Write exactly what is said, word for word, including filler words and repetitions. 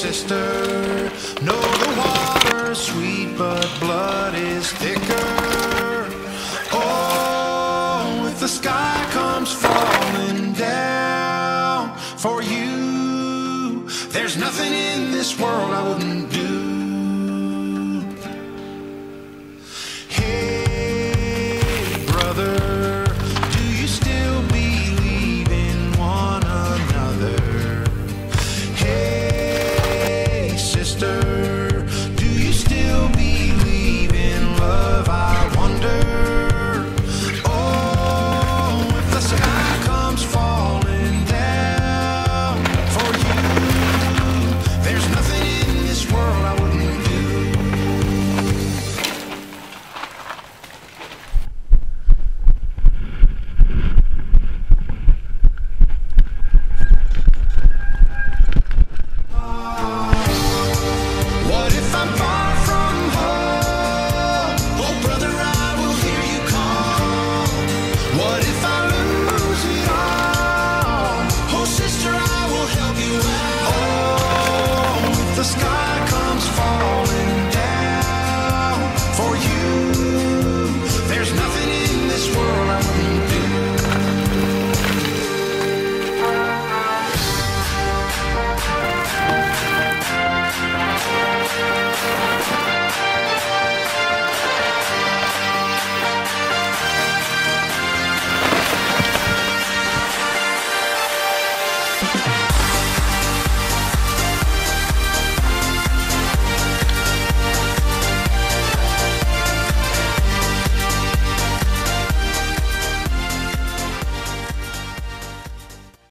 sister. No, the water's sweet, but blood is thicker. Oh, if the sky comes falling down for you, there's nothing in this world I wouldn't do.